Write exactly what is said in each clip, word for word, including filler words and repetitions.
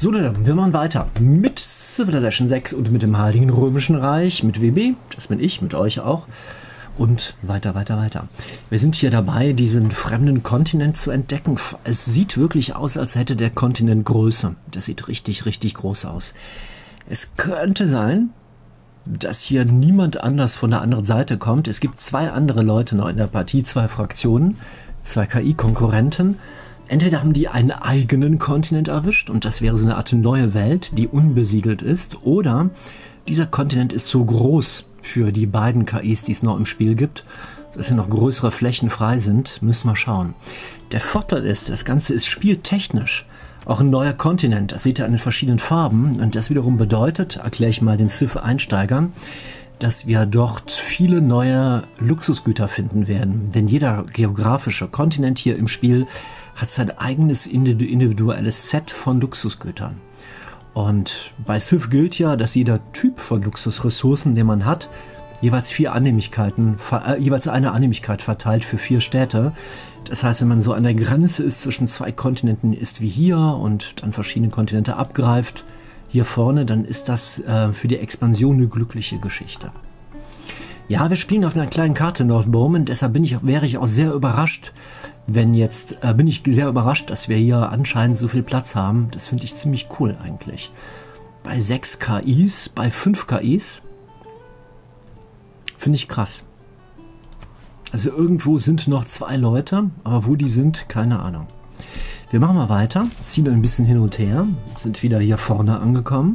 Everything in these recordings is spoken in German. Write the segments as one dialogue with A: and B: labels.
A: So, dann, wir machen weiter mit Civilization sechs und mit dem Heiligen Römischen Reich, mit W B, das bin ich, mit euch auch. Und weiter, weiter, weiter. Wir sind hier dabei, diesen fremden Kontinent zu entdecken. Es sieht wirklich aus, als hätte der Kontinent Größe. Das sieht richtig, richtig groß aus. Es könnte sein, dass hier niemand anders von der anderen Seite kommt. Es gibt zwei andere Leute noch in der Partie, zwei Fraktionen, zwei K I-Konkurrenten. Entweder haben die einen eigenen Kontinent erwischt und das wäre so eine Art neue Welt, die unbesiedelt ist, oder dieser Kontinent ist so groß für die beiden K Is, die es noch im Spiel gibt, dass hier noch größere Flächen frei sind, müssen wir schauen. Der Vorteil ist, das Ganze ist spieltechnisch auch ein neuer Kontinent. Das seht ihr an den verschiedenen Farben und das wiederum bedeutet, erkläre ich mal den Civ-Einsteigern, dass wir dort viele neue Luxusgüter finden werden. Denn jeder geografische Kontinent hier im Spiel hat sein eigenes individuelles Set von Luxusgütern. Und bei Civ gilt ja, dass jeder Typ von Luxusressourcen, den man hat, jeweils vier Annehmlichkeiten, äh, jeweils eine Annehmlichkeit verteilt für vier Städte. Das heißt, wenn man so an der Grenze ist zwischen zwei Kontinenten, ist wie hier und dann verschiedene Kontinente abgreift, hier vorne, dann ist das äh, für die Expansion eine glückliche Geschichte. Ja, wir spielen auf einer kleinen Karte North Bowman, deshalb bin ich, wäre ich auch sehr überrascht, wenn jetzt, äh, bin ich sehr überrascht, dass wir hier anscheinend so viel Platz haben. Das finde ich ziemlich cool eigentlich. Bei sechs K Is, bei fünf K Is, finde ich krass. Also irgendwo sind noch zwei Leute, aber wo die sind, keine Ahnung. Wir machen mal weiter, ziehen ein bisschen hin und her, sind wieder hier vorne angekommen.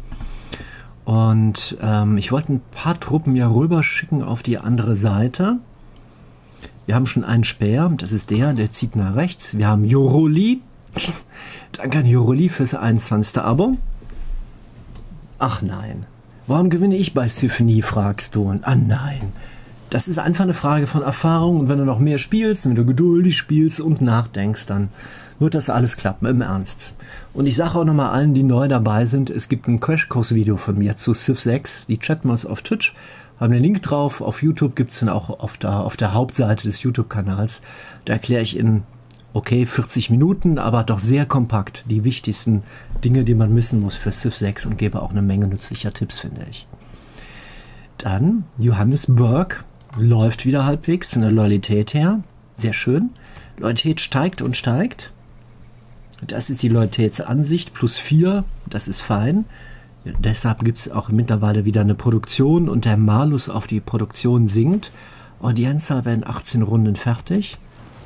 A: Und ähm, ich wollte ein paar Truppen ja rüber schicken auf die andere Seite. Wir haben schon einen Späher, das ist der, der zieht nach rechts. Wir haben Joroli. Danke an Joroli fürs einundzwanzigste Abo. Ach nein. Warum gewinne ich bei Civ nie, fragst du? Und, ah nein. Das ist einfach eine Frage von Erfahrung. Und wenn du noch mehr spielst, wenn du geduldig spielst und nachdenkst, dann wird das alles klappen, im Ernst. Und ich sage auch nochmal allen, die neu dabei sind, es gibt ein Crashkurs-Video von mir zu Civ sechs, die Chatmods auf Twitch. Haben den Link drauf. Auf YouTube gibt es dann auch auf der, auf der Hauptseite des YouTube-Kanals. Da erkläre ich in, okay, vierzig Minuten, aber doch sehr kompakt die wichtigsten Dinge, die man wissen muss für Civ sechs und gebe auch eine Menge nützlicher Tipps, finde ich. Dann Johannesburg läuft wieder halbwegs von der Loyalität her. Sehr schön. Loyalität steigt und steigt. Das ist die Loyalitätsansicht. Plus vier, das ist fein. Deshalb gibt es auch mittlerweile wieder eine Produktion und der Malus auf die Produktion sinkt. Audienza werden achtzehn Runden fertig.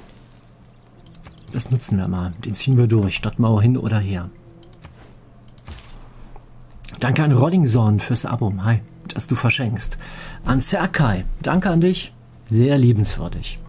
A: Das nutzen wir mal. Den ziehen wir durch. Stadtmauer hin oder her. Danke an Rollingsorn fürs Abo. Hi, das du verschenkst. An Serkai. Danke an dich. Sehr liebenswürdig.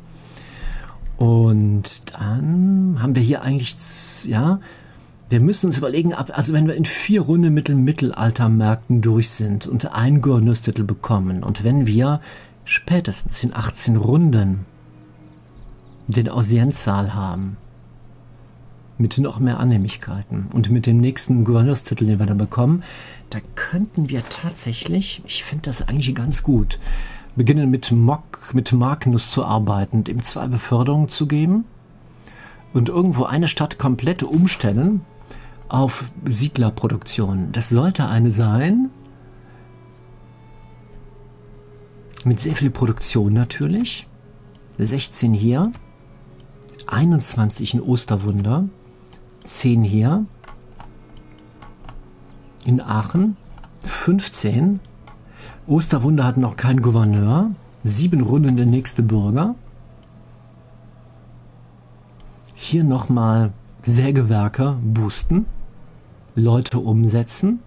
A: Und dann haben wir hier eigentlich, ja, wir müssen uns überlegen, also wenn wir in vier Runden mit den Mittelaltermärkten durch sind und einen Gouverneurstitel bekommen und wenn wir spätestens in achtzehn Runden den Audienzsaal haben, mit noch mehr Annehmlichkeiten und mit dem nächsten Gouverneurstitel, den wir dann bekommen, da könnten wir tatsächlich, ich finde das eigentlich ganz gut, beginnen mit, Mock, mit Magnus zu arbeiten und ihm zwei Beförderungen zu geben und irgendwo eine Stadt komplett umstellen auf Siedlerproduktion. Das sollte eine sein, mit sehr viel Produktion natürlich, sechzehn hier, einundzwanzig in Osterwunder, zehn hier, in Aachen, fünfzehn, Osterwunder hat noch keinen Gouverneur, sieben Runden der nächste Bürger, hier nochmal Sägewerke boosten, Leute umsetzen.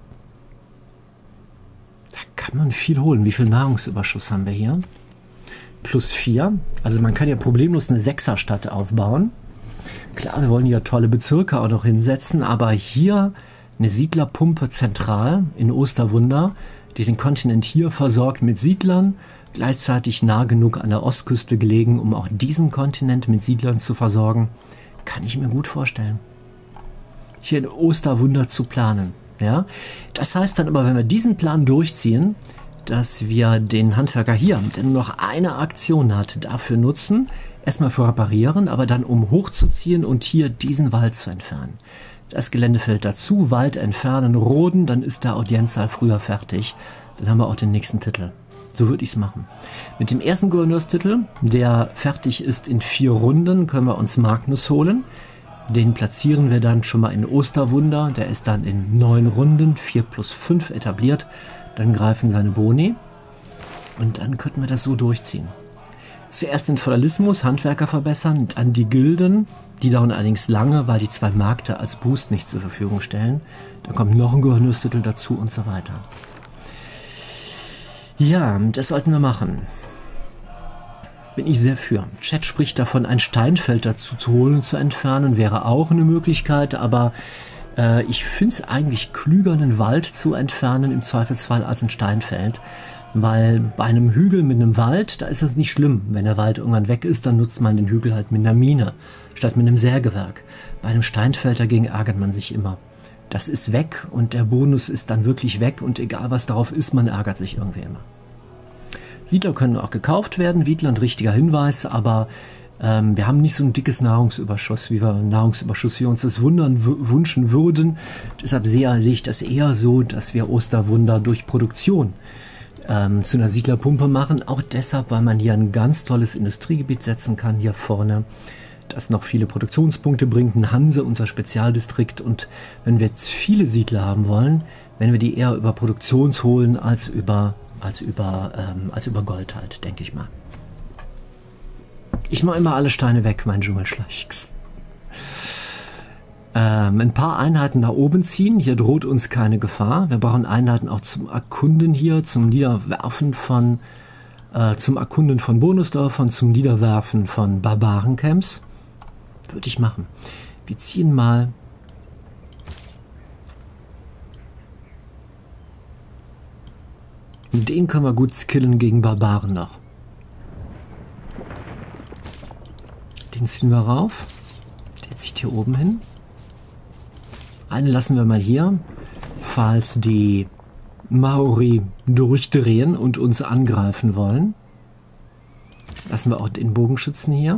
A: Da kann man viel holen. Wie viel Nahrungsüberschuss haben wir hier? Plus vier. Also man kann ja problemlos eine Sechserstadt aufbauen. Klar, wir wollen ja tolle Bezirke auch noch hinsetzen, aber hier eine Siedlerpumpe zentral in Osterwunder, die den Kontinent hier versorgt mit Siedlern, gleichzeitig nah genug an der Ostküste gelegen, um auch diesen Kontinent mit Siedlern zu versorgen. Kann ich mir gut vorstellen. Hier in Osterwunder zu planen. Ja? Das heißt dann aber, wenn wir diesen Plan durchziehen, dass wir den Handwerker hier, der nur noch eine Aktion hat, dafür nutzen, erstmal für reparieren, aber dann um hochzuziehen und hier diesen Wald zu entfernen. Das Geländefeld dazu, Wald entfernen, roden, dann ist der Audienzsaal früher fertig. Dann haben wir auch den nächsten Titel. So würde ich es machen. Mit dem ersten Gouverneurstitel, der fertig ist in vier Runden, können wir uns Magnus holen. Den platzieren wir dann schon mal in Osterwunder. Der ist dann in neun Runden, vier plus fünf etabliert. Dann greifen seine Boni. Und dann könnten wir das so durchziehen. Zuerst den Feudalismus, Handwerker verbessern, dann die Gilden. Die dauern allerdings lange, weil die zwei Märkte als Boost nicht zur Verfügung stellen. Dann kommt noch ein Gouverneurstitel dazu und so weiter. Ja, das sollten wir machen. Bin ich sehr für. Chat spricht davon, ein Steinfeld dazu zu holen und zu entfernen, wäre auch eine Möglichkeit, aber äh, ich finde es eigentlich klüger, einen Wald zu entfernen, im Zweifelsfall als ein Steinfeld, weil bei einem Hügel mit einem Wald, da ist es nicht schlimm. Wenn der Wald irgendwann weg ist, dann nutzt man den Hügel halt mit einer Mine, statt mit einem Sägewerk. Bei einem Steinfeld dagegen ärgert man sich immer. Das ist weg und der Bonus ist dann wirklich weg und egal was darauf ist, man ärgert sich irgendwie immer. Siedler können auch gekauft werden, Wiedland richtiger Hinweis, aber ähm, wir haben nicht so ein dickes Nahrungsüberschuss, wie wir Nahrungsüberschuss, wie wir uns das wundern, wünschen würden. Deshalb sehe, sehe ich das eher so, dass wir Osterwunder durch Produktion ähm, zu einer Siedlerpumpe machen. Auch deshalb, weil man hier ein ganz tolles Industriegebiet setzen kann, hier vorne, das noch viele Produktionspunkte bringt, ein Hanse, unser Spezialdistrikt. Und wenn wir jetzt viele Siedler haben wollen, werden wir die eher über Produktions holen als über als über, ähm, als über Gold halt, denke ich mal. Ich mache immer alle Steine weg, mein Dschungelschleichs. Ähm, ein paar Einheiten nach oben ziehen, hier droht uns keine Gefahr. Wir brauchen Einheiten auch zum Erkunden hier, zum Niederwerfen von, äh, zum Erkunden von Bonusdörfern, zum Niederwerfen von Barbarencamps. Würde ich machen. Wir ziehen mal den können wir gut skillen gegen Barbaren noch. Den ziehen wir rauf. Der zieht hier oben hin. Einen lassen wir mal hier, falls die Maori durchdrehen und uns angreifen wollen. Lassen wir auch den Bogenschützen hier.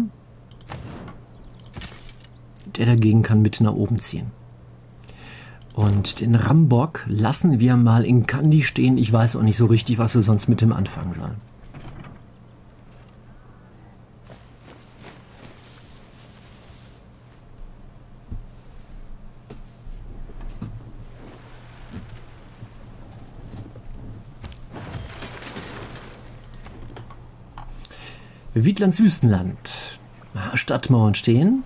A: Der dagegen kann mit nach oben ziehen. Und den Rambock lassen wir mal in Kandy stehen. Ich weiß auch nicht so richtig, was wir sonst mit dem anfangen sollen. Wiedlands Wüstenland. Stadtmauern stehen.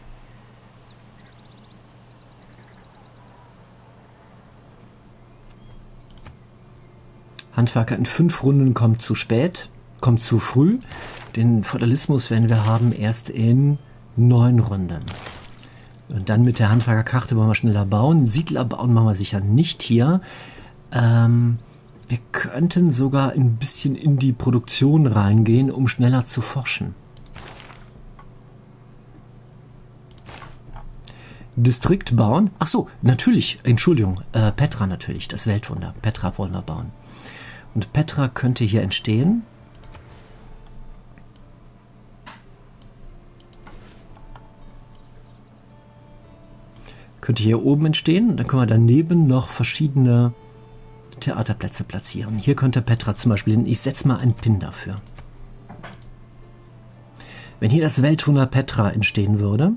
A: Handwerker in fünf Runden kommt zu spät, kommt zu früh. Den Feudalismus werden wir haben erst in neun Runden. Und dann mit der Handwerkerkarte wollen wir schneller bauen. Siedler bauen machen wir sicher nicht hier. Ähm, wir könnten sogar ein bisschen in die Produktion reingehen, um schneller zu forschen. Distrikt bauen. Ach so, natürlich, Entschuldigung, äh, Petra natürlich, das Weltwunder. Petra wollen wir bauen. Und Petra könnte hier entstehen. Könnte hier oben entstehen. Dann können wir daneben noch verschiedene Theaterplätze platzieren. Hier könnte Petra zum Beispiel hin. Ich setze mal einen Pin dafür. Wenn hier das Weltwunder Petra entstehen würde,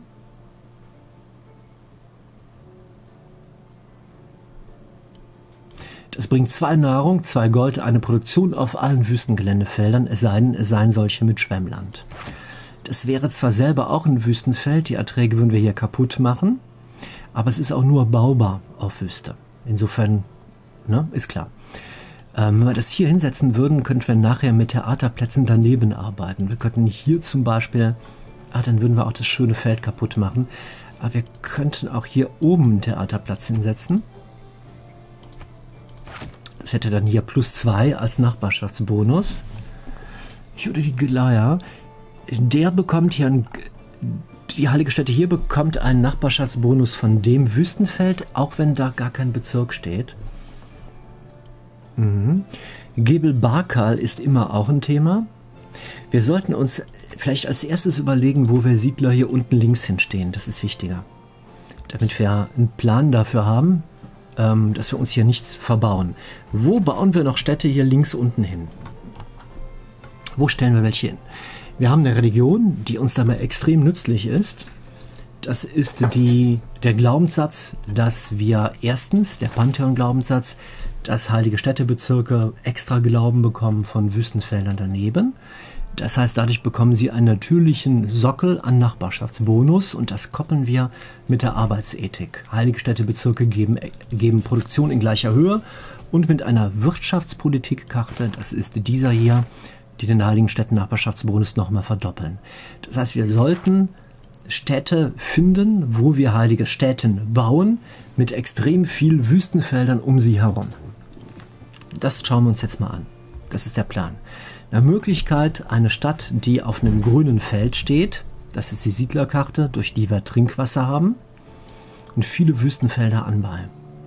A: das bringt zwei Nahrung, zwei Gold, eine Produktion auf allen Wüstengeländefeldern, es sei denn, es seien solche mit Schwemmland. Das wäre zwar selber auch ein Wüstenfeld, die Erträge würden wir hier kaputt machen, aber es ist auch nur baubar auf Wüste. Insofern, ne, ist klar. Ähm, wenn wir das hier hinsetzen würden, könnten wir nachher mit Theaterplätzen daneben arbeiten. Wir könnten hier zum Beispiel, ah, dann würden wir auch das schöne Feld kaputt machen, aber wir könnten auch hier oben einen Theaterplatz hinsetzen. Das hätte dann hier plus zwei als Nachbarschaftsbonus. Judy Gelaya, der bekommt hier ein, die heilige Stätte hier bekommt einen Nachbarschaftsbonus von dem Wüstenfeld, auch wenn da gar kein Bezirk steht. Mhm. Gebel Barkal ist immer auch ein Thema. Wir sollten uns vielleicht als erstes überlegen, wo wir Siedler hier unten links hinstehen. Das ist wichtiger. damit wir einen Plan dafür haben, ähm, dass wir uns hier nichts verbauen. Wo bauen wir noch Städte hier links unten hin? Wo stellen wir welche hin? Wir haben eine Religion, die uns dabei extrem nützlich ist. Das ist die, der Glaubenssatz, dass wir erstens, der Pantheon-Glaubenssatz, dass heilige Städtebezirke extra Glauben bekommen von Wüstenfeldern daneben. Das heißt, dadurch bekommen sie einen natürlichen Sockel an Nachbarschaftsbonus und das koppeln wir mit der Arbeitsethik. Heilige Städtebezirke geben, geben Produktion in gleicher Höhe und mit einer Wirtschaftspolitikkarte, das ist dieser hier, die den heiligen Städten Nachbarschaftsbonus nochmal verdoppeln. Das heißt, wir sollten Städte finden, wo wir heilige Städten bauen, mit extrem viel Wüstenfeldern um sie herum. Das schauen wir uns jetzt mal an. Das ist der Plan. Eine Möglichkeit, eine Stadt, die auf einem grünen Feld steht, das ist die Siedlerkarte, durch die wir Trinkwasser haben und viele Wüstenfelder anbei.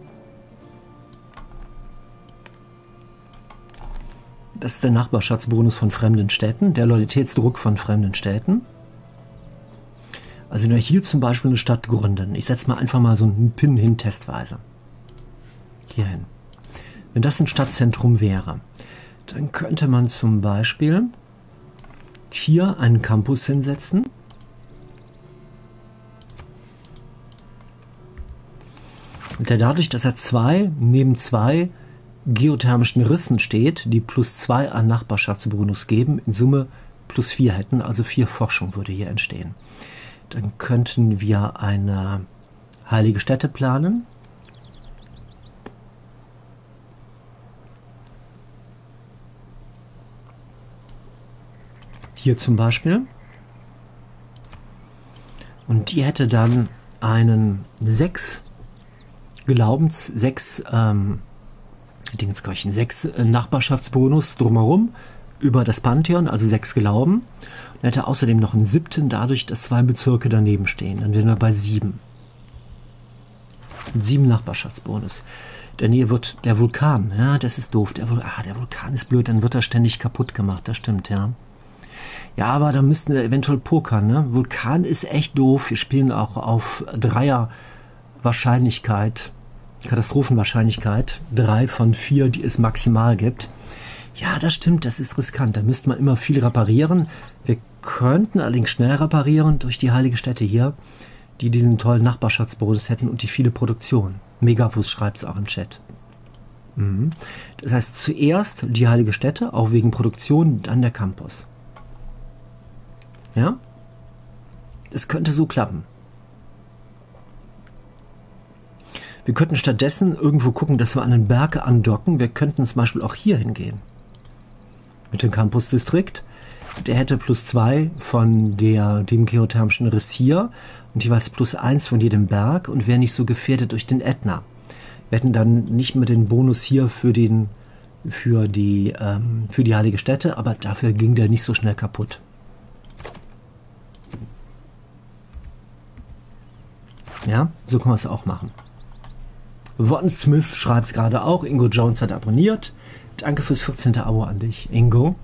A: Das ist der Nachbarschaftsbonus von fremden Städten, der Loyalitätsdruck von fremden Städten. Also wenn wir hier zum Beispiel eine Stadt gründen, ich setze mal einfach mal so einen Pin hin, testweise. Hier hin. Wenn das ein Stadtzentrum wäre, dann könnte man zum Beispiel hier einen Campus hinsetzen. Und der dadurch, dass er zwei neben zwei geothermischen Rissen steht, die plus zwei an Nachbarschaftsbonus geben, in Summe plus vier hätten, also vier Forschung würde hier entstehen. Dann könnten wir eine heilige Stätte planen. Hier zum Beispiel. Und die hätte dann einen sechs Glaubens, sechs ähm, Dingskirchen, sechs äh, Nachbarschaftsbonus drumherum über das Pantheon, also sechs Glauben. Und hätte außerdem noch einen siebten, dadurch, dass zwei Bezirke daneben stehen. Dann wären wir bei sieben. Sieben Nachbarschaftsbonus. Der Nähe wird der Vulkan, ja, das ist doof. Der, ah, der Vulkan ist blöd, dann wird er ständig kaputt gemacht, das stimmt, ja. Ja, aber da müssten wir eventuell pokern, ne? Vulkan ist echt doof. Wir spielen auch auf Dreier Wahrscheinlichkeit, Katastrophenwahrscheinlichkeit, drei von vier, die es maximal gibt. Ja, das stimmt, das ist riskant. Da müsste man immer viel reparieren. Wir könnten allerdings schnell reparieren durch die heilige Stätte hier, die diesen tollen Nachbarschaftsbonus hätten und die viele Produktion. Megafus schreibt es auch im Chat. Mhm. Das heißt, zuerst die heilige Stätte, auch wegen Produktion, dann der Campus. Ja? Es könnte so klappen. Wir könnten stattdessen irgendwo gucken, dass wir an den Berg andocken. Wir könnten zum Beispiel auch hier hingehen. Mit dem Campus-Distrikt. Der hätte plus zwei von der, dem geothermischen Riss hier und jeweils plus eins von jedem Berg und wäre nicht so gefährdet durch den Ätna. Wir hätten dann nicht mehr den Bonus hier für, den, für, die, ähm, für die heilige Stätte, aber dafür ging der nicht so schnell kaputt. Ja, so kann man es auch machen. Von Smith schreibt es gerade auch. Ingo Jones hat abonniert. Danke fürs vierzehnte Abo an dich, Ingo.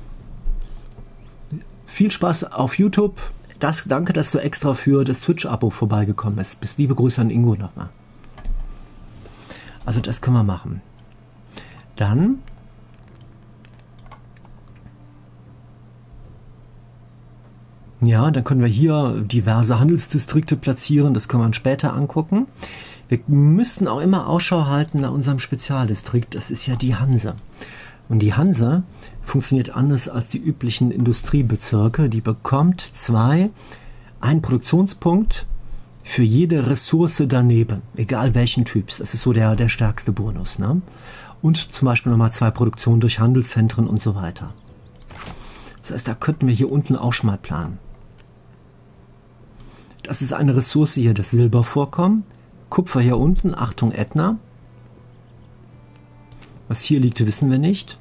A: Viel Spaß auf YouTube. Das, danke, dass du extra für das Twitch-Abo vorbeigekommen bist. Bis liebe Grüße an Ingo nochmal. Also das können wir machen. Dann ja, dann können wir hier diverse Handelsdistrikte platzieren. Das können wir uns später angucken. Wir müssten auch immer Ausschau halten nach unserem Spezialdistrikt. Das ist ja die Hanse. Und die Hanse funktioniert anders als die üblichen Industriebezirke. Die bekommt zwei, einen Produktionspunkt für jede Ressource daneben, egal welchen Typs. Das ist so der, der stärkste Bonus, ne? Und zum Beispiel nochmal zwei Produktionen durch Handelszentren und so weiter. Das heißt, da könnten wir hier unten auch schon mal planen. Das ist eine Ressource hier, das Silbervorkommen. Kupfer hier unten, Achtung Ätna. Was hier liegt, wissen wir nicht.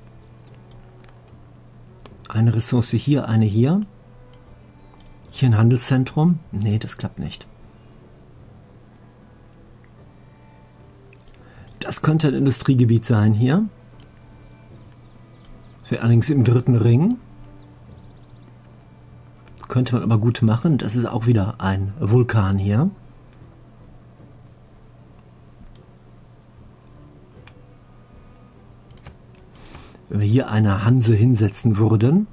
A: Eine Ressource hier, eine hier. Hier ein Handelszentrum. Nee, das klappt nicht. Das könnte ein Industriegebiet sein hier. Das wäre allerdings im dritten Ring. Könnte man aber gut machen. Das ist auch wieder ein Vulkan hier. Wenn wir hier eine Hanse hinsetzen würden,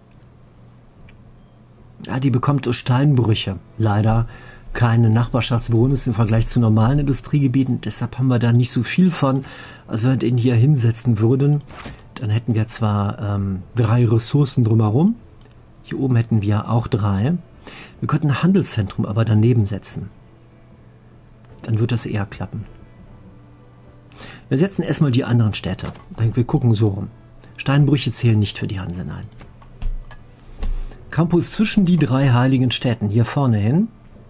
A: ja, die bekommt durch Steinbrüche leider keine Nachbarschaftsbonus im Vergleich zu normalen Industriegebieten. Deshalb haben wir da nicht so viel von. Also wenn wir den hier hinsetzen würden, dann hätten wir zwar ähm, drei Ressourcen drumherum. Hier oben hätten wir auch drei. Wir könnten ein Handelszentrum aber daneben setzen. Dann wird das eher klappen. Wir setzen erstmal die anderen Städte. Wir gucken so rum. Steinbrüche zählen nicht für die Hanse, nein. Campus zwischen die drei heiligen Städten. Hier vorne hin.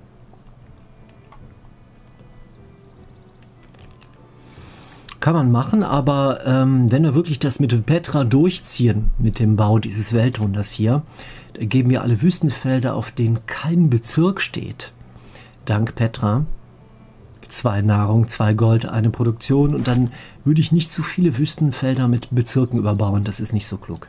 A: Kann man machen, aber ähm, wenn wir wirklich das mit Petra durchziehen, mit dem Bau dieses Weltwunders hier, dann geben wir alle Wüstenfelder, auf denen kein Bezirk steht. Dank Petra. Zwei Nahrung, zwei Gold, eine Produktion und dann würde ich nicht zu viele Wüstenfelder mit Bezirken überbauen. Das ist nicht so klug.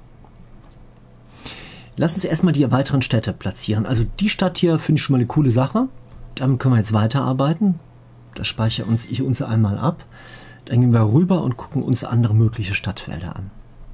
A: Lass uns erstmal die weiteren Städte platzieren. Also die Stadt hier finde ich schon mal eine coole Sache. Damit können wir jetzt weiterarbeiten. Das speichere uns, ich uns einmal ab. Dann gehen wir rüber und gucken uns andere mögliche Stadtfelder an.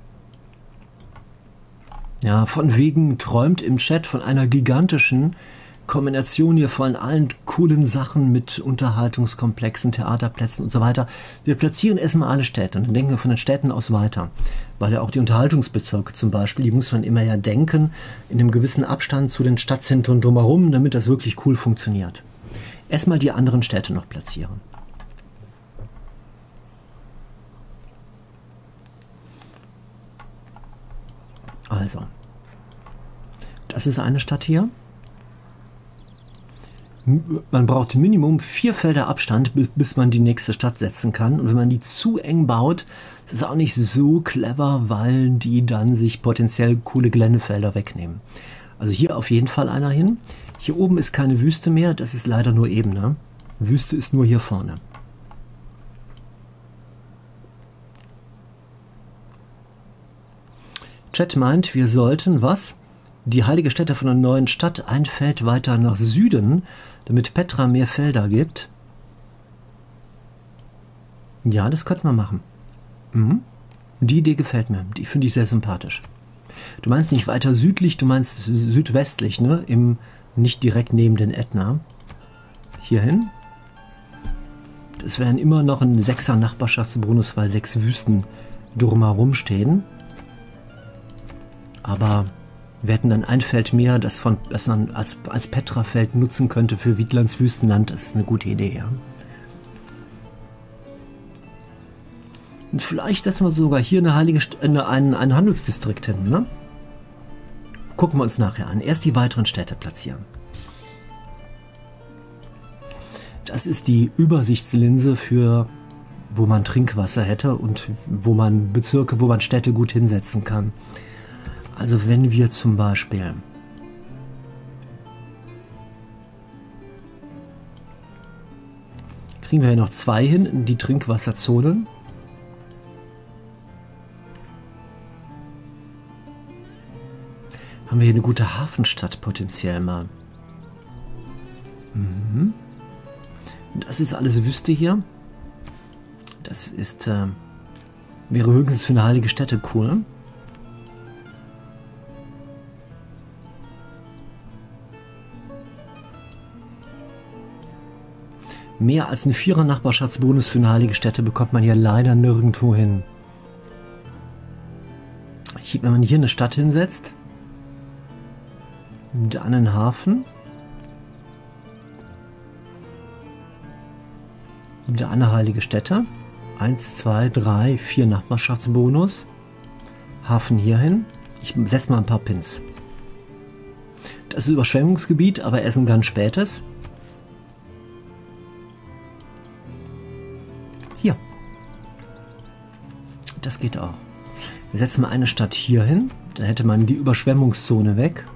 A: Ja, von wegen träumt im Chat von einer gigantischen Kombination hier von allen coolen Sachen mit Unterhaltungskomplexen, Theaterplätzen und so weiter. Wir platzieren erstmal alle Städte und dann denken wir von den Städten aus weiter. Weil ja auch die Unterhaltungsbezirke zum Beispiel, die muss man immer ja denken, in einem gewissen Abstand zu den Stadtzentren drumherum, damit das wirklich cool funktioniert. Erstmal die anderen Städte noch platzieren. Also, das ist eine Stadt hier. Man braucht Minimum vier Felder Abstand, bis man die nächste Stadt setzen kann. Und wenn man die zu eng baut, ist es auch nicht so clever, weil die dann sich potenziell coole Geländefelder wegnehmen. Also hier auf jeden Fall einer hin. Hier oben ist keine Wüste mehr, das ist leider nur Ebene. Wüste ist nur hier vorne. Chat meint, wir sollten was? Die heilige Stätte von der neuen Stadt ein Feld weiter nach Süden, damit Petra mehr Felder gibt. Ja, das könnte man machen. Mhm. Die Idee gefällt mir. Die finde ich sehr sympathisch. Du meinst nicht weiter südlich, du meinst südwestlich, ne? Im, nicht direkt neben den Ätna. Hierhin. Das wären immer noch ein sechser Nachbarschaftsbonus, weil sechs Wüsten drumherum stehen. Aber wir hätten dann ein Feld mehr, das, von, das man als, als Petra-Feld nutzen könnte für Wiedlands Wüstenland. Das ist eine gute Idee, ja. Und vielleicht setzen wir sogar hier eine heilige St eine, einen, einen Handelsdistrikt hin, ne? Gucken wir uns nachher an. Erst die weiteren Städte platzieren. Das ist die Übersichtslinse für, wo man Trinkwasser hätte und wo man Bezirke, wo man Städte gut hinsetzen kann. Also wenn wir zum Beispiel kriegen wir hier noch zwei hin in die Trinkwasserzonen. Haben wir hier eine gute Hafenstadt potenziell mal. Mhm. Das ist alles Wüste hier. Das ist äh, wäre höchstens für eine heilige Stätte cool. Mehr als eine Vierer Nachbarschaftsbonus für eine heilige Stätte bekommt man ja leider nirgendwo hin. Wenn man hier eine Stadt hinsetzt, dann einen Hafen, da eine heilige Stätte, eins, zwei, drei, vier Nachbarschaftsbonus, Hafen hierhin, ich setze mal ein paar Pins. Das ist Überschwemmungsgebiet, aber erst ein ganz spätes. Hier. Das geht auch. Wir setzen mal eine Stadt hier hin, dann hätte man die Überschwemmungszone weg.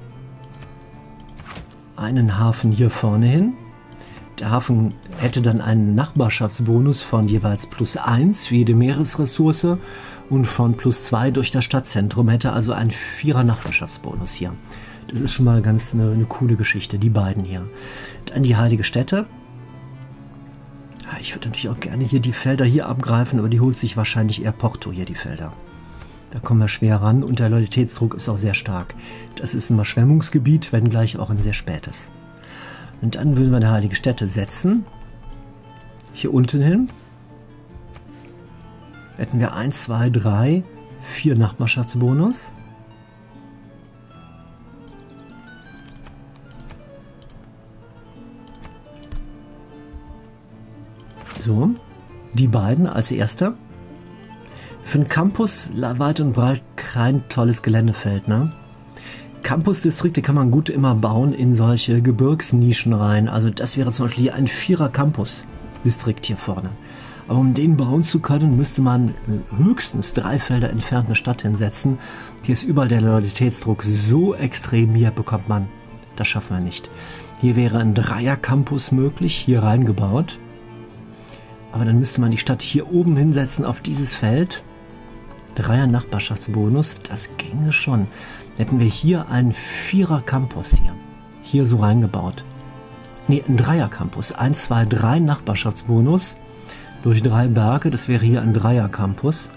A: Einen Hafen hier vorne hin. Der Hafen hätte dann einen Nachbarschaftsbonus von jeweils plus eins für jede Meeresressource und von plus zwei durch das Stadtzentrum, hätte also einen Vierer Nachbarschaftsbonus hier. Das ist schon mal ganz eine, eine coole Geschichte, die beiden hier. Dann die heilige Stätte. Ja, ich würde natürlich auch gerne hier die Felder hier abgreifen, aber die holt sich wahrscheinlich eher Porto hier, die Felder. Da kommen wir schwer ran und der Loyalitätsdruck ist auch sehr stark. Das ist ein Überschwemmungsgebiet, wenngleich auch ein sehr spätes. Und dann würden wir eine heilige Stätte setzen. Hier unten hin. Hätten wir eins, zwei, drei, vier Nachbarschaftsbonus. So, die beiden als erster. Für einen Campus weit und breit kein tolles Geländefeld, ne? Campusdistrikte kann man gut immer bauen in solche Gebirgsnischen rein. Also das wäre zum Beispiel hier ein Vierer-Campus-Distrikt hier vorne. Aber um den bauen zu können, müsste man höchstens drei Felder entfernt eine Stadt hinsetzen. Hier ist überall der Loyalitätsdruck so extrem, hier bekommt man, das schaffen wir nicht. Hier wäre ein Dreier-Campus möglich, hier reingebaut. Aber dann müsste man die Stadt hier oben hinsetzen auf dieses Feld. Dreier-Nachbarschaftsbonus, das ginge schon. Hätten wir hier einen Vierer-Campus hier. Hier so reingebaut. Ne, ein Dreier-Campus. eins, zwei, drei Nachbarschaftsbonus durch drei Berge. Das wäre hier ein Dreier-Campus.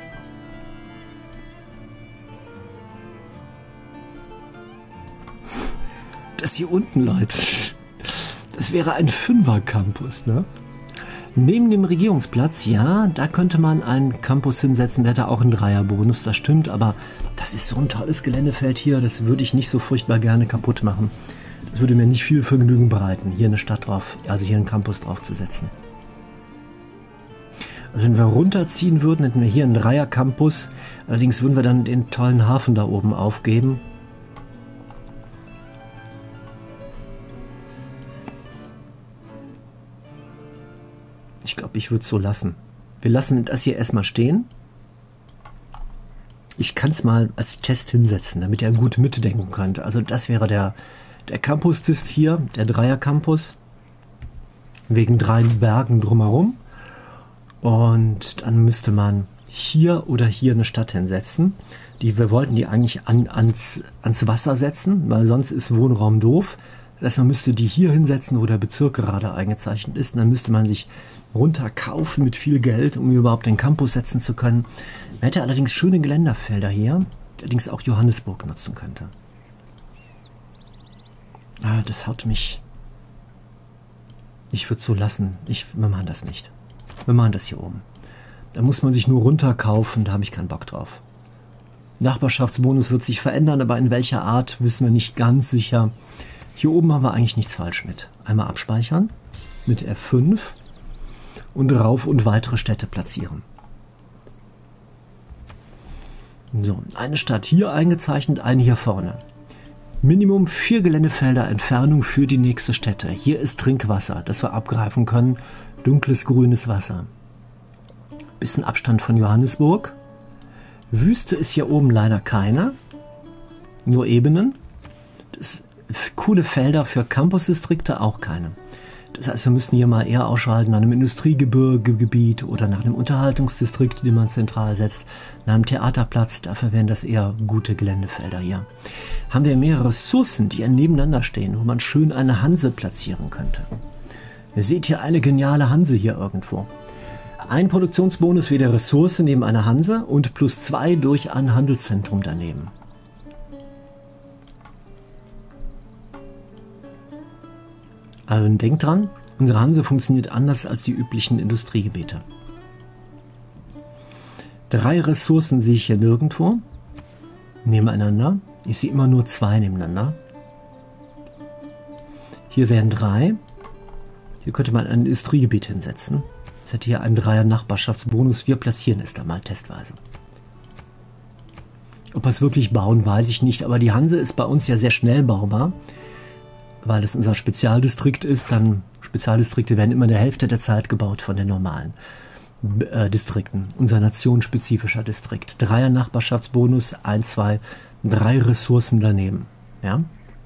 A: Das hier unten, Leute. Das wäre ein Fünfer-Campus, ne? Neben dem Regierungsplatz, ja, da könnte man einen Campus hinsetzen, der hätte auch einen Dreierbonus, das stimmt, aber das ist so ein tolles Geländefeld hier, das würde ich nicht so furchtbar gerne kaputt machen. Das würde mir nicht viel Vergnügen bereiten, hier eine Stadt drauf, also hier einen Campus drauf zu setzen. Also wenn wir runterziehen würden, hätten wir hier einen Dreier-Campus, allerdings würden wir dann den tollen Hafen da oben aufgeben. Ich glaube, ich würde es so lassen. Wir lassen das hier erstmal stehen. Ich kann es mal als Test hinsetzen, damit ihr gut mitdenken könnt. Also das wäre der, der Campus-Test hier, der Dreier-Campus. Wegen drei Bergen drumherum. Und dann müsste man hier oder hier eine Stadt hinsetzen. Die, wir wollten die eigentlich an, ans, ans Wasser setzen, weil sonst ist Wohnraum doof. Das heißt, man müsste die hier hinsetzen, wo der Bezirk gerade eingezeichnet ist. Und dann müsste man sich runterkaufen mit viel Geld, um überhaupt den Campus setzen zu können. Man hätte allerdings schöne Geländerfelder hier, allerdings auch Johannesburg nutzen könnte. Ah, das haut mich. Ich würde es so lassen. Ich, wir machen das nicht. Wir machen das hier oben. Da muss man sich nur runterkaufen, da habe ich keinen Bock drauf. Nachbarschaftsbonus wird sich verändern, aber in welcher Art, wissen wir nicht ganz sicher. Hier oben haben wir eigentlich nichts falsch mit. Einmal abspeichern mit F fünf und rauf und weitere Städte platzieren. So, eine Stadt hier eingezeichnet, eine hier vorne. Minimum vier Geländefelder Entfernung für die nächste Stätte. Hier ist Trinkwasser, das wir abgreifen können. Dunkles grünes Wasser. Bisschen Abstand von Johannesburg. Wüste ist hier oben leider keine. Nur Ebenen. Das coole Felder für Campusdistrikte auch keine. Das heißt, wir müssen hier mal eher ausschalten nach einem Industriegebirgegebiet oder nach einem Unterhaltungsdistrikt, den man zentral setzt, nach einem Theaterplatz. Dafür wären das eher gute Geländefelder hier. Haben wir mehrere Ressourcen, die hier nebeneinander stehen, wo man schön eine Hanse platzieren könnte. Ihr seht hier eine geniale Hanse hier irgendwo. Ein Produktionsbonus für die Ressource neben einer Hanse und plus zwei durch ein Handelszentrum daneben. Also denkt dran, unsere Hanse funktioniert anders als die üblichen Industriegebiete. Drei Ressourcen sehe ich hier nirgendwo nebeneinander. Ich sehe immer nur zwei nebeneinander. Hier wären drei. Hier könnte man ein Industriegebiet hinsetzen. Das hätte hier einen Dreier-Nachbarschaftsbonus. Wir platzieren es da mal testweise. Ob wir es wirklich bauen, weiß ich nicht. Aber die Hanse ist bei uns ja sehr schnell baubar, weil es unser Spezialdistrikt ist. Dann Spezialdistrikte werden immer in der Hälfte der Zeit gebaut von den normalen äh, Distrikten. Unser nationsspezifischer Distrikt. Dreier-Nachbarschaftsbonus, eins, zwei, drei Ressourcen daneben. Ja?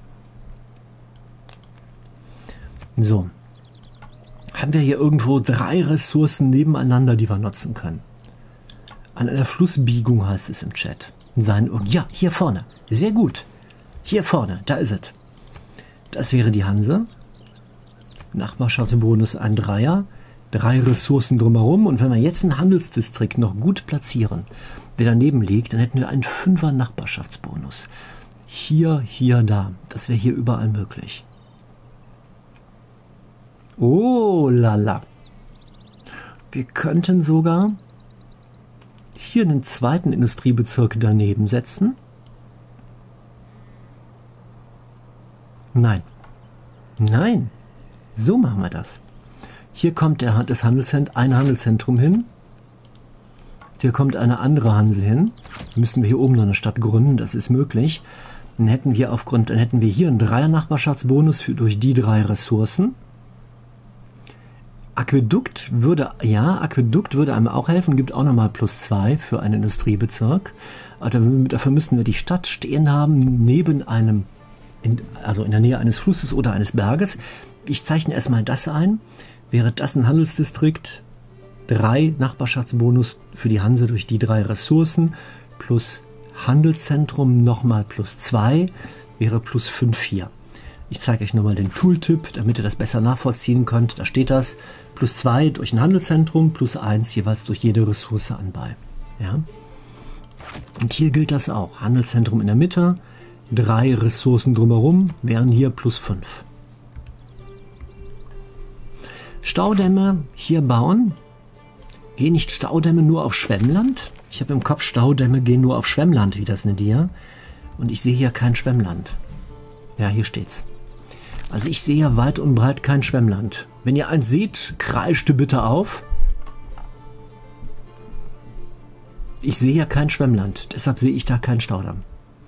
A: So. Haben wir hier irgendwo drei Ressourcen nebeneinander, die wir nutzen können. An einer Flussbiegung heißt es im Chat. Sein, ja, hier vorne. Sehr gut. Hier vorne, da ist es. Das wäre die Hanse. Nachbarschaftsbonus ein Dreier. drei Ressourcen drumherum. Und wenn wir jetzt einen Handelsdistrikt noch gut platzieren, der daneben liegt, dann hätten wir einen Fünfer Nachbarschaftsbonus. Hier, hier, da. Das wäre hier überall möglich. Oh lala. Wir könnten sogar hier einen zweiten Industriebezirk daneben setzen. Nein. Nein. So machen wir das. Hier kommt der, das Handelszentrum, ein Handelszentrum hin. Hier kommt eine andere Hanse hin. Dann müssten wir hier oben noch eine Stadt gründen. Das ist möglich. Dann hätten wir aufgrund, dann hätten wir hier einen Dreier-Nachbarschaftsbonus für, durch die drei Ressourcen. Aquädukt würde, ja, Aquädukt würde einem auch helfen, gibt auch nochmal plus zwei für einen Industriebezirk. Aber dafür müssten wir die Stadt stehen haben, neben einem, in, also in der Nähe eines Flusses oder eines Berges. Ich zeichne erstmal das ein. Wäre das ein Handelsdistrikt, drei Nachbarschaftsbonus für die Hanse durch die drei Ressourcen, plus Handelszentrum nochmal plus zwei, wäre plus fünf hier. Ich zeige euch nochmal den Tooltip, damit ihr das besser nachvollziehen könnt. Da steht das, plus zwei durch ein Handelszentrum, plus eins jeweils durch jede Ressource anbei. Ja? Und hier gilt das auch. Handelszentrum in der Mitte, drei Ressourcen drumherum, wären hier plus fünf. Staudämme hier bauen. Gehen nicht Staudämme nur auf Schwemmland? Ich habe im Kopf, Staudämme gehen nur auf Schwemmland, wie das in dir. Und ich sehe hier kein Schwemmland. Ja, hier steht's. Also ich sehe ja weit und breit kein Schwemmland. Wenn ihr eins seht, kreischte bitte auf. Ich sehe ja kein Schwemmland, deshalb sehe ich da keinen Staudamm.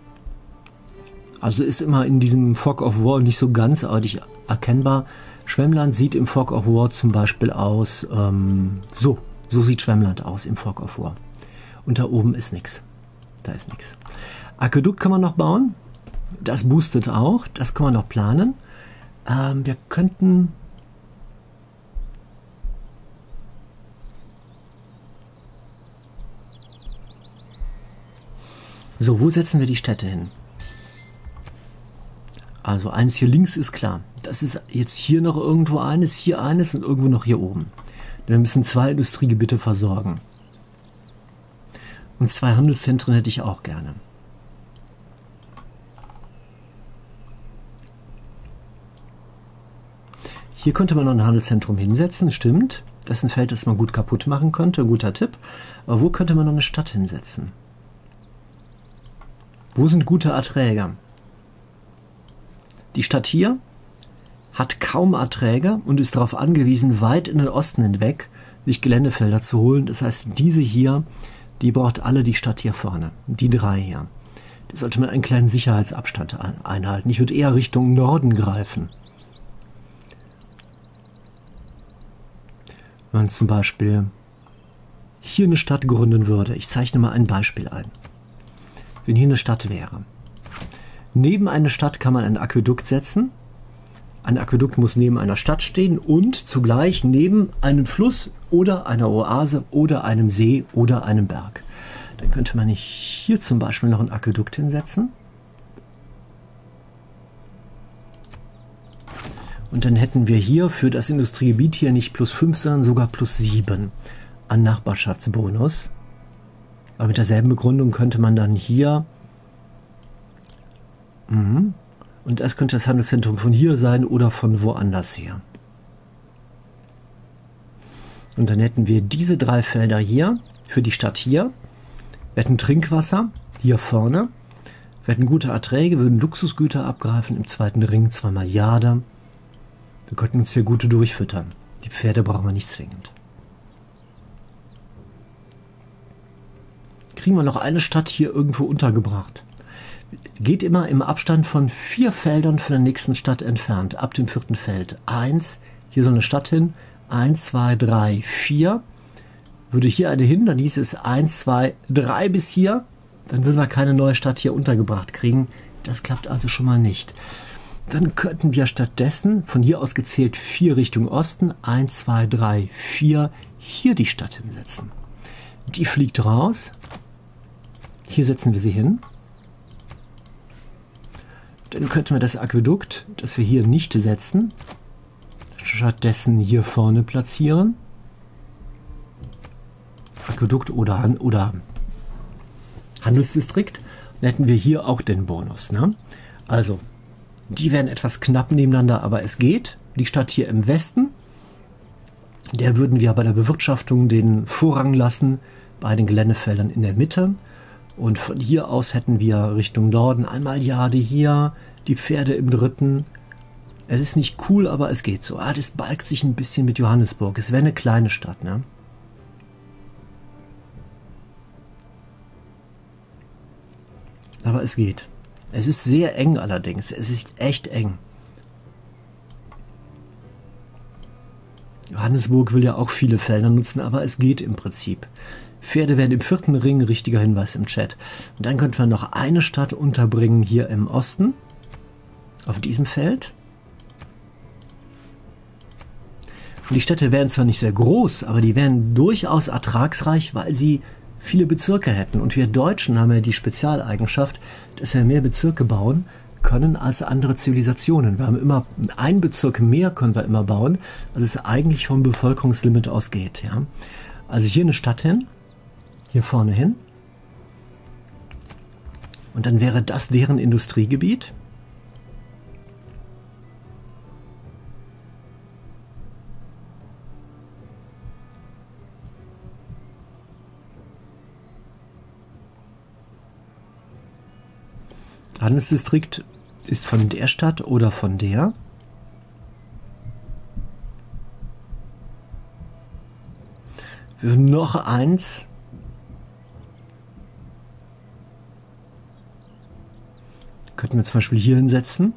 A: Also ist immer in diesem Fog of War nicht so ganz eindeutig erkennbar. Schwemmland sieht im Fog of War zum Beispiel aus, ähm, so. So sieht Schwemmland aus im Fog of War. Und da oben ist nichts. Da ist nichts. Aquädukt kann man noch bauen. Das boostet auch. Das kann man noch planen. Ähm, wir könnten... So, wo setzen wir die Städte hin? Also eins hier links ist klar. Das ist jetzt hier noch irgendwo eines, hier eines und irgendwo noch hier oben. Wir müssen zwei Industriegebiete versorgen. Und zwei Handelszentren hätte ich auch gerne. Hier könnte man noch ein Handelszentrum hinsetzen, stimmt. Das ist ein Feld, das man gut kaputt machen könnte, guter Tipp. Aber wo könnte man noch eine Stadt hinsetzen? Wo sind gute Erträge? Die Stadt hier hat kaum Erträge und ist darauf angewiesen, weit in den Osten hinweg sich Geländefelder zu holen. Das heißt, diese hier, die braucht alle die Stadt hier vorne. Die drei hier. Da sollte man einen kleinen Sicherheitsabstand einhalten. Ich würde eher Richtung Norden greifen. Wenn man zum Beispiel hier eine Stadt gründen würde. Ich zeichne mal ein Beispiel ein. Wenn hier eine Stadt wäre. Neben eine Stadt kann man ein Aquädukt setzen. Ein Aquädukt muss neben einer Stadt stehen und zugleich neben einem Fluss oder einer Oase oder einem See oder einem Berg. Dann könnte man hier zum Beispiel noch ein Aquädukt hinsetzen. Und dann hätten wir hier für das Industriegebiet hier nicht plus fünf, sondern sogar plus sieben an Nachbarschaftsbonus. Aber mit derselben Begründung könnte man dann hier... Mhm. Und das könnte das Handelszentrum von hier sein oder von woanders her. Und dann hätten wir diese drei Felder hier für die Stadt hier. Wir hätten Trinkwasser hier vorne. Wir hätten gute Erträge, würden Luxusgüter abgreifen im zweiten Ring, zweimal Jade. Wir könnten uns hier gute durchfüttern. Die Pferde brauchen wir nicht zwingend. Kriegen wir noch eine Stadt hier irgendwo untergebracht. Geht immer im Abstand von vier Feldern von der nächsten Stadt entfernt. Ab dem vierten Feld. Eins, hier so eine Stadt hin. Eins, zwei, drei, vier. Würde hier eine hin, dann hieß es eins, zwei, drei bis hier. Dann würden wir keine neue Stadt hier untergebracht kriegen. Das klappt also schon mal nicht. Dann könnten wir stattdessen von hier aus gezählt vier Richtung Osten. Eins, zwei, drei, vier. Hier die Stadt hinsetzen. Die fliegt raus. Hier setzen wir sie hin. Dann könnten wir das Aquädukt, das wir hier nicht setzen, stattdessen hier vorne platzieren. Aquädukt oder, Han oder Handelsdistrikt, dann hätten wir hier auch den Bonus. Ne? Also, die werden etwas knapp nebeneinander, aber es geht. Die Stadt hier im Westen, der würden wir bei der Bewirtschaftung den Vorrang lassen, bei den Geländefeldern in der Mitte. Und von hier aus hätten wir Richtung Norden einmal Jade hier, die Pferde im dritten. Es ist nicht cool, aber es geht so. Ah, das balgt sich ein bisschen mit Johannesburg. Es wäre eine kleine Stadt, ne? Aber es geht. Es ist sehr eng allerdings. Es ist echt eng. Johannesburg will ja auch viele Felder nutzen, aber es geht im Prinzip. Pferde werden im vierten Ring, richtiger Hinweis im Chat. Und dann könnten wir noch eine Stadt unterbringen hier im Osten. Auf diesem Feld. Und die Städte wären zwar nicht sehr groß, aber die wären durchaus ertragsreich, weil sie viele Bezirke hätten. Und wir Deutschen haben ja die Spezialeigenschaft, dass wir mehr Bezirke bauen können als andere Zivilisationen. Wir haben immer einen Bezirk mehr, können wir immer bauen, als es eigentlich vom Bevölkerungslimit ausgeht. Ja? Also hier eine Stadt hin, hier vorne hin. Und dann wäre das deren Industriegebiet. Handelsdistrikt ist von der Stadt oder von der. Wir würden noch eins. Könnten wir zum Beispiel hier hinsetzen.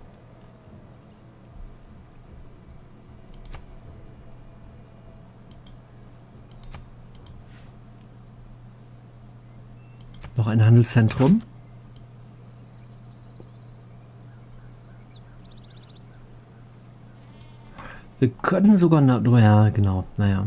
A: Noch ein Handelszentrum. Wir können sogar, na, ja, genau, naja.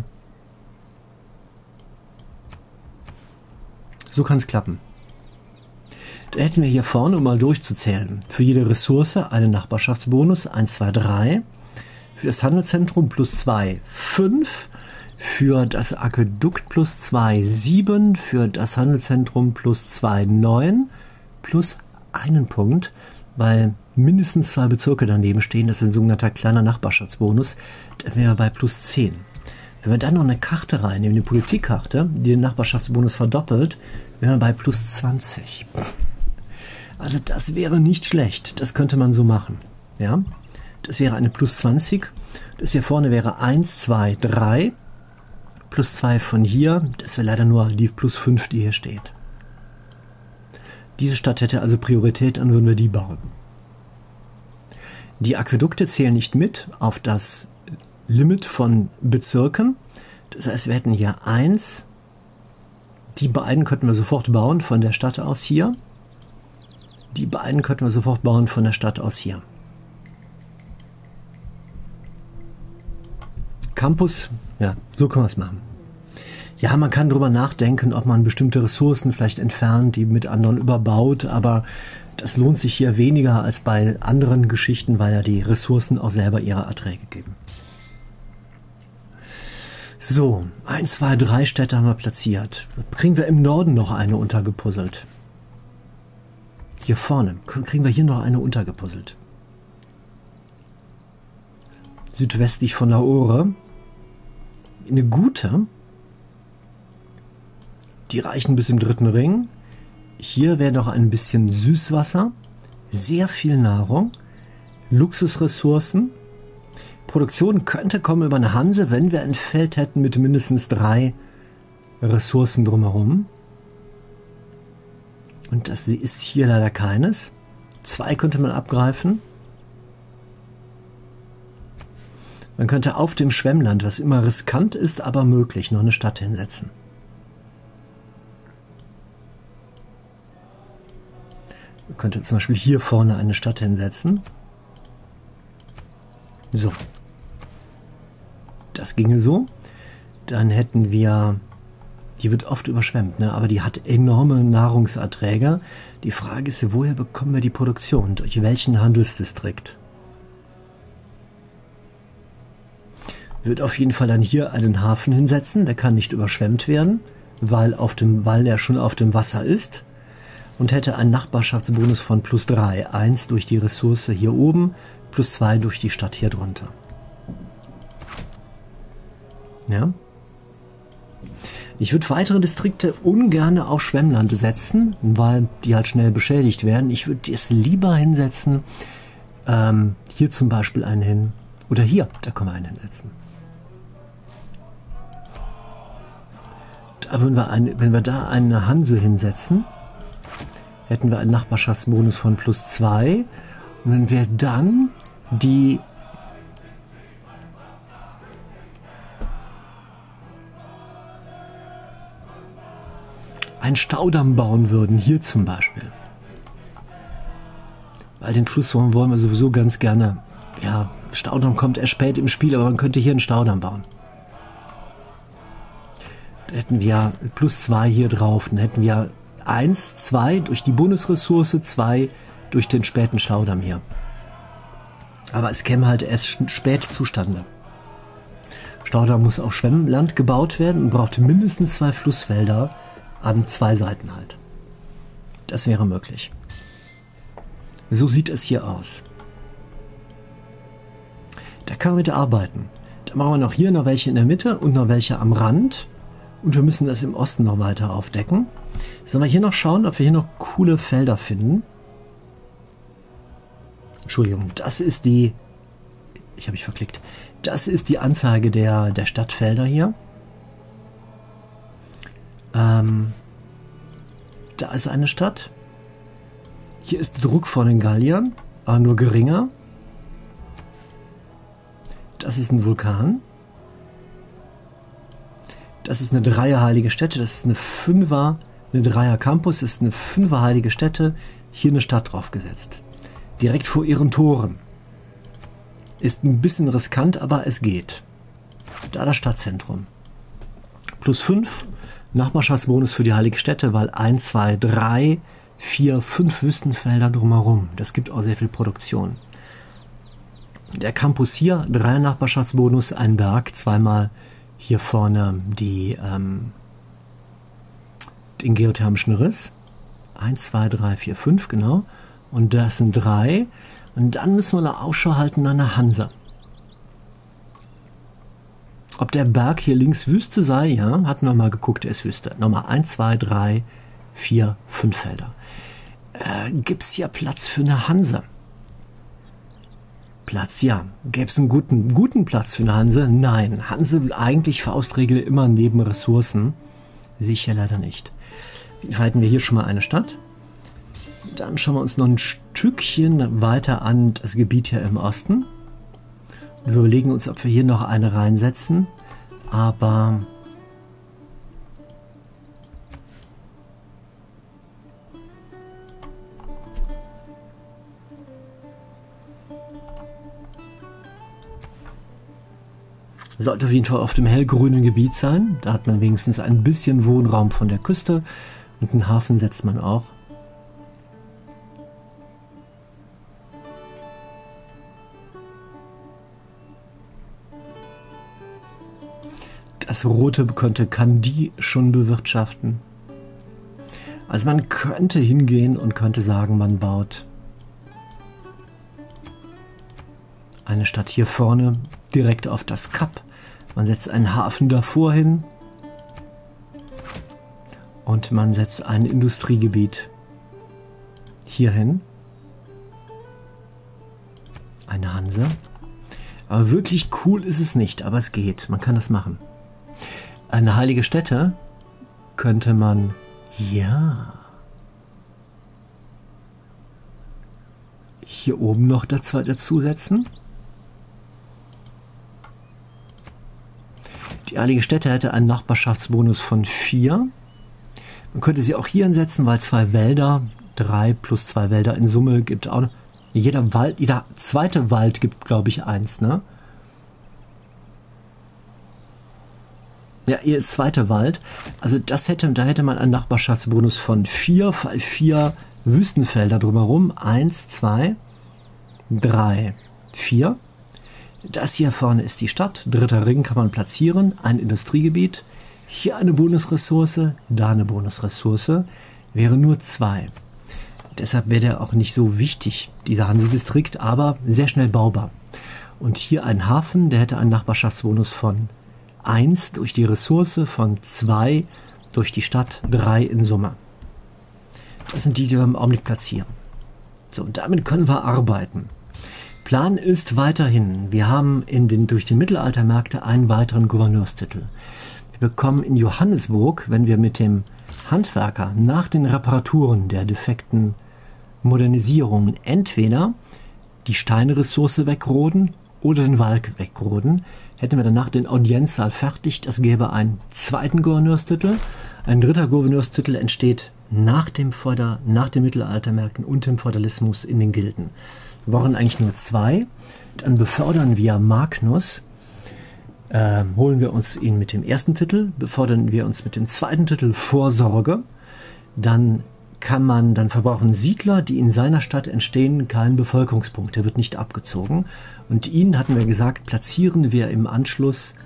A: So kann es klappen. Da hätten wir hier vorne, um mal durchzuzählen, für jede Ressource einen Nachbarschaftsbonus, eins, zwei, drei. Für das Handelszentrum plus zwei, fünf. Für das Aquädukt plus zwei, sieben. Für das Handelszentrum plus zwei, neun. Plus einen Punkt, weil mindestens zwei Bezirke daneben stehen. Das ist ein sogenannter kleiner Nachbarschaftsbonus. Da wären wir bei plus zehn. Wenn wir dann noch eine Karte reinnehmen, eine Politikkarte, die den Nachbarschaftsbonus verdoppelt, wären wir bei plus zwanzig. Also das wäre nicht schlecht. Das könnte man so machen. Ja? Das wäre eine plus zwanzig. Das hier vorne wäre eins, zwei, drei. Plus zwei von hier. Das wäre leider nur die plus fünf, die hier steht. Diese Stadt hätte also Priorität, dann würden wir die bauen. Die Aquädukte zählen nicht mit auf das Limit von Bezirken. Das heißt, wir hätten hier eins. Die beiden könnten wir sofort bauen von der Stadt aus hier. Die beiden könnten wir sofort bauen von der Stadt aus hier. Campus, ja, so können wir es machen. Ja, man kann darüber nachdenken, ob man bestimmte Ressourcen vielleicht entfernt, die mit anderen überbaut, aber das lohnt sich hier weniger als bei anderen Geschichten, weil ja die Ressourcen auch selber ihre Erträge geben. So, eins, zwei, drei Städte haben wir platziert. Kriegen wir im Norden noch eine untergepuzzelt. Hier vorne kriegen wir hier noch eine untergepuzzelt. Südwestlich von Lahore. Eine gute. Die reichen bis im dritten Ring. Hier wäre noch ein bisschen Süßwasser. Sehr viel Nahrung. Luxusressourcen. Produktion könnte kommen über eine Hanse, wenn wir ein Feld hätten mit mindestens drei Ressourcen drumherum. Und das ist hier leider keines. Zwei könnte man abgreifen. Man könnte auf dem Schwemmland, was immer riskant ist, aber möglich, noch eine Stadt hinsetzen. Man könnte zum Beispiel hier vorne eine Stadt hinsetzen. So. Das ginge so. Dann hätten wir... Die wird oft überschwemmt, ne? Aber die hat enorme Nahrungserträge. Die Frage ist, woher bekommen wir die Produktion? Durch welchen Handelsdistrikt? Wird auf jeden Fall dann hier einen Hafen hinsetzen. Der kann nicht überschwemmt werden. weil, auf dem, weil er schon auf dem Wasser ist und hätte einen Nachbarschaftsbonus von plus drei. eins durch die Ressource hier oben, plus zwei durch die Stadt hier drunter. Ja. Ich würde weitere Distrikte ungern auf Schwemmland setzen, weil die halt schnell beschädigt werden. Ich würde es lieber hinsetzen, ähm, hier zum Beispiel einen hin, oder hier, da können wir einen hinsetzen. Aber wenn wir, eine, wenn wir da eine Hanse hinsetzen, hätten wir einen Nachbarschaftsbonus von plus zwei. Und wenn wir dann die einen Staudamm bauen würden, hier zum Beispiel. Weil den Fluss wollen wir sowieso ganz gerne. Ja, Staudamm kommt erst spät im Spiel, aber man könnte hier einen Staudamm bauen. Da hätten wir plus zwei hier drauf. Dann hätten wir eins, zwei durch die Bonusressource, zwei durch den späten Staudamm hier. Aber es käme halt erst spät zustande. Staudamm muss auf Schwemmland gebaut werden und braucht mindestens zwei Flussfelder an zwei Seiten halt. Das wäre möglich. So sieht es hier aus. Da kann man mit arbeiten. Da machen wir noch hier noch welche in der Mitte und noch welche am Rand. Und wir müssen das im Osten noch weiter aufdecken. Sollen wir hier noch schauen, ob wir hier noch coole Felder finden? Entschuldigung, das ist die... Ich habe mich verklickt. Das ist die Anzeige der, der Stadtfelder hier. Ähm, da ist eine Stadt. Hier ist Druck von den Galliern, aber nur geringer. Das ist ein Vulkan. Das ist eine Dreier-heilige Stätte. Das ist eine Fünfer, eine Dreier-Campus. Das ist eine Fünfer-heilige Stätte. Hier eine Stadt draufgesetzt. Direkt vor ihren Toren. Ist ein bisschen riskant, aber es geht. Da das Stadtzentrum. Plus fünf. Nachbarschaftsbonus für die heilige Stätte, weil eins, zwei, drei, vier, fünf Wüstenfelder drumherum. Das gibt auch sehr viel Produktion. Der Campus hier, drei Nachbarschaftsbonus, ein Berg, zweimal hier vorne die, ähm, den geothermischen Riss. eins, zwei, drei, vier, fünf, genau. Und das sind drei. Und dann müssen wir da Ausschau halten nach einer Hanse. Ob der Berg hier links Wüste sei, ja, hatten wir mal geguckt, der ist Wüste. Nochmal eins, zwei, drei, vier, fünf Felder. Äh, Gibt es hier Platz für eine Hanse? Platz, ja. Gäbe es einen guten, guten Platz für eine Hanse? Nein. Hanse eigentlich Faustregel immer neben Ressourcen. Sehe ich ja leider nicht. Auf jeden Fall hätten wir hier schon mal eine Stadt. Dann schauen wir uns noch ein Stückchen weiter an das Gebiet hier im Osten. Wir überlegen uns, ob wir hier noch eine reinsetzen, aber sollte auf jeden Fall auf dem hellgrünen Gebiet sein. Da hat man wenigstens ein bisschen Wohnraum von der Küste und einen Hafen setzt man auch. Das Rote könnte, kann die schon bewirtschaften. Also man könnte hingehen und könnte sagen, man baut eine Stadt hier vorne direkt auf das Kap. Man setzt einen Hafen davor hin und man setzt ein Industriegebiet hier hin. Eine Hanse. Aber wirklich cool ist es nicht, aber es geht. Man kann das machen. Eine heilige Stätte könnte man, ja, hier oben noch dazu, dazu setzen. Die heilige Stätte hätte einen Nachbarschaftsbonus von vier. Man könnte sie auch hier hinsetzen, weil zwei Wälder, drei plus zwei Wälder in Summe gibt auch, jeder Wald, jeder zweite Wald gibt, glaube ich, eins, ne? Ja, ihr zweiter Wald. Also das hätte, da hätte man einen Nachbarschaftsbonus von vier, vier Wüstenfelder drumherum. Eins, zwei, drei, vier. Das hier vorne ist die Stadt. Dritter Ring kann man platzieren. Ein Industriegebiet. hier eine Bonusressource, da eine Bonusressource, wäre nur zwei. Deshalb wäre der auch nicht so wichtig, dieser Hansedistrikt, aber sehr schnell baubar. Und hier ein Hafen, der hätte einen Nachbarschaftsbonus von eins durch die Ressource, von zwei durch die Stadt, drei in Summe. Das sind die, die wir im Augenblick platzieren. So, und damit können wir arbeiten. Plan ist weiterhin, wir haben in den, durch die Mittelaltermärkte einen weiteren Gouverneurstitel. Wir bekommen in Johannesburg, wenn wir mit dem Handwerker nach den Reparaturen der defekten Modernisierungen entweder die Steinressource wegroden oder den Walk wegroden, hätten wir danach den Audienzsaal fertig. Das gäbe einen zweiten Gouverneurstitel. Ein dritter Gouverneurstitel entsteht nach dem Feuer, nach den Mittelaltermärkten und dem Feudalismus in den Gilden. Wir brauchen eigentlich nur zwei. Dann befördern wir Magnus, äh, holen wir uns ihn mit dem ersten Titel, befördern wir uns mit dem zweiten Titel Vorsorge. Dann kann man, dann verbrauchen Siedler, die in seiner Stadt entstehen, keinen Bevölkerungspunkt. Der wird nicht abgezogen. Und ihn, hatten wir gesagt, platzieren wir im Anschluss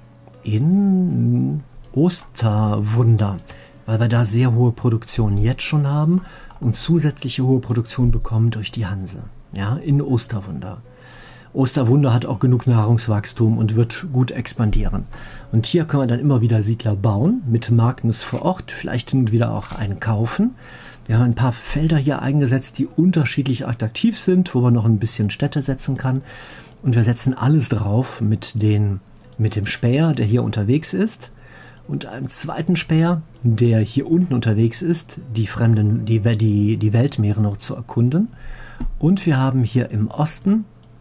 A: in Osterwunder, weil wir da sehr hohe Produktion jetzt schon haben und zusätzliche hohe Produktion bekommen durch die Hanse. Ja, in Osterwunder. Osterwunder hat auch genug Nahrungswachstum und wird gut expandieren. Und hier können wir dann immer wieder Siedler bauen, mit Magnus vor Ort, vielleicht wieder auch einen kaufen. Wir haben ein paar Felder hier eingesetzt, die unterschiedlich attraktiv sind, wo man noch ein bisschen Städte setzen kann. Und wir setzen alles drauf mit, den, mit dem Späher, der hier unterwegs ist, und einem zweiten Späher, der hier unten unterwegs ist, die fremden, die, die, die Weltmeere noch zu erkunden. Und wir haben hier im Osten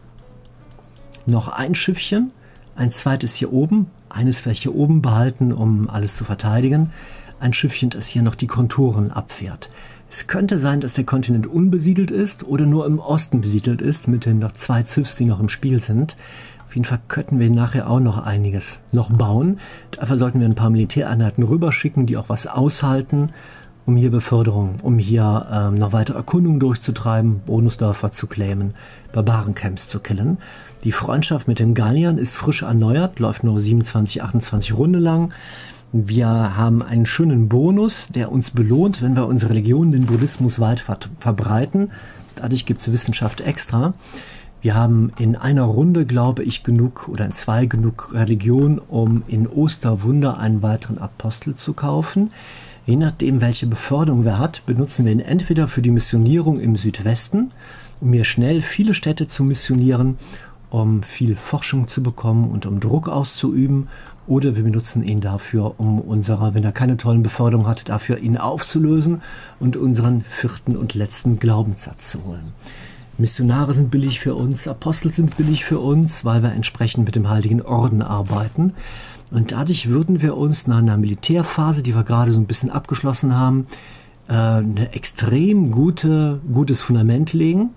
A: noch ein Schiffchen, ein zweites hier oben, eines vielleicht hier oben behalten, um alles zu verteidigen. Ein Schiffchen, das hier noch die Konturen abfährt. Es könnte sein, dass der Kontinent unbesiedelt ist oder nur im Osten besiedelt ist, mit den noch zwei Ziffs, die noch im Spiel sind. Auf jeden Fall könnten wir nachher auch noch einiges noch bauen. Dafür sollten wir ein paar Militäreinheiten rüberschicken, die auch was aushalten, um hier Beförderung, um hier ähm, noch weitere Erkundungen durchzutreiben, Bonusdörfer zu claimen, Barbarencamps zu killen. Die Freundschaft mit den Galliern ist frisch erneuert, läuft nur siebenundzwanzig, achtundzwanzig Runde lang. Wir haben einen schönen Bonus, der uns belohnt, wenn wir unsere Religion, den Buddhismus, weit verbreiten. Dadurch gibt es Wissenschaft extra. Wir haben in einer Runde, glaube ich, genug oder in zwei genug Religion, um in Osterwunder einen weiteren Apostel zu kaufen. Je nachdem, welche Beförderung wer hat, benutzen wir ihn entweder für die Missionierung im Südwesten, um hier schnell viele Städte zu missionieren, um viel Forschung zu bekommen und um Druck auszuüben, oder wir benutzen ihn dafür, um unserer, wenn er keine tollen Beförderungen hat, dafür ihn aufzulösen und unseren vierten und letzten Glaubenssatz zu holen. Missionare sind billig für uns, Apostel sind billig für uns, weil wir entsprechend mit dem Heiligen Orden arbeiten. Und dadurch würden wir uns nach einer Militärphase, die wir gerade so ein bisschen abgeschlossen haben, äh, eine extrem gute, gutes Fundament legen.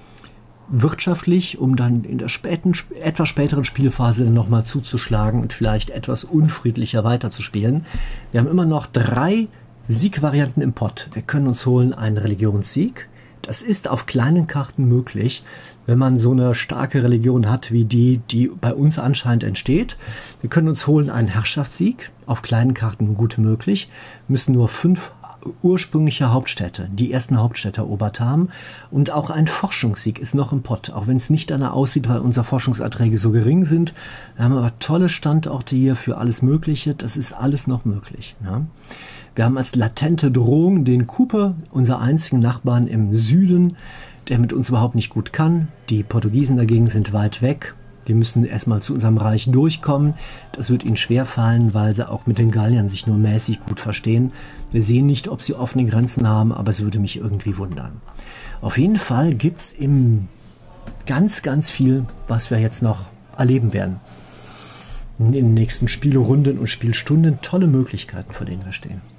A: Wirtschaftlich, um dann in der späten, etwas späteren Spielphase dann nochmal zuzuschlagen und vielleicht etwas unfriedlicher weiterzuspielen. Wir haben immer noch drei Siegvarianten im Pott. Wir können uns holen einen Religionssieg. Das ist auf kleinen Karten möglich, wenn man so eine starke Religion hat, wie die, die bei uns anscheinend entsteht. Wir können uns holen einen Herrschaftssieg, auf kleinen Karten gut möglich, müssen nur fünf ursprüngliche Hauptstädte, die ersten Hauptstädte erobert haben, und auch ein Forschungssieg ist noch im Pott, auch wenn es nicht danach aussieht, weil unsere Forschungserträge so gering sind. Wir haben aber tolle Standorte hier für alles Mögliche, das ist alles noch möglich. Ne? Wir haben als latente Drohung den Cooper, unser einzigen Nachbarn im Süden, der mit uns überhaupt nicht gut kann. Die Portugiesen dagegen sind weit weg. Die müssen erstmal zu unserem Reich durchkommen. Das wird ihnen schwerfallen, weil sie auch mit den Galliern sich nur mäßig gut verstehen. Wir sehen nicht, ob sie offene Grenzen haben, aber es würde mich irgendwie wundern. Auf jeden Fall gibt es im ganz, ganz viel, was wir jetzt noch erleben werden. In den nächsten Spielrunden und Spielstunden tolle Möglichkeiten, vor denen wir stehen.